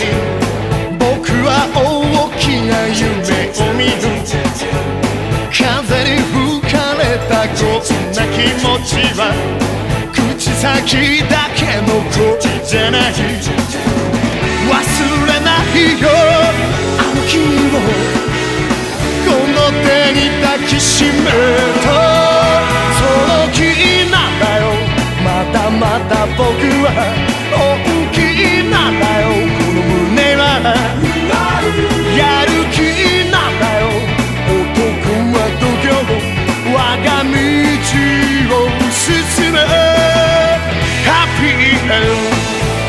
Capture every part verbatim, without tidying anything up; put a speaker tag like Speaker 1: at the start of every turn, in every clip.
Speaker 1: に僕は大きな夢を見る。風に吹かれたこんな気持ちは口先だけの声じゃない。忘れないよあの君をこの手に抱きしめると、その気なんだよ。まだまだ僕は大きなんだよ。この胸はやる気なんだよ。男は度胸我が道を進むハッピーエンド。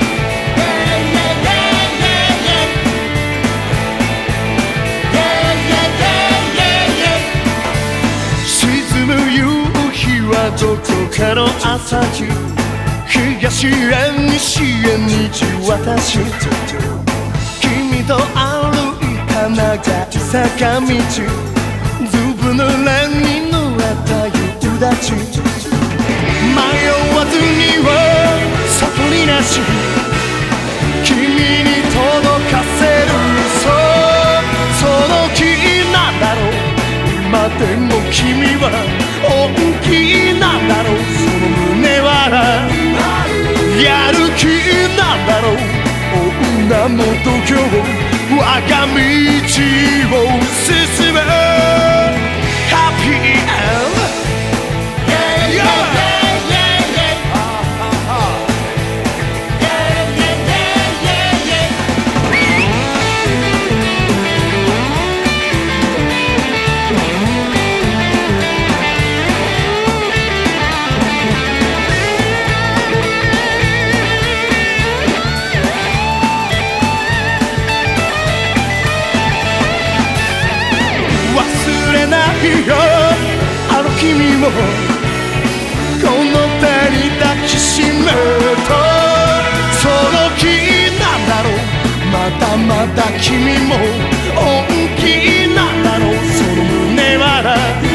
Speaker 1: どこかの朝日、東へ西へ道渡し、君と歩いた長い坂道、ずぶ濡れに濡れた夕立、迷わずには外になし、君に届かせる。そうその気なんだろう。今でも君は大きいなんだろう。その胸はやる気なんだろう。女も度胸我が道を進むハッピーエンド。あの君をこの手に抱きしめると、その気なんだろう。まだまだ君も大きいなんだろう。その胸は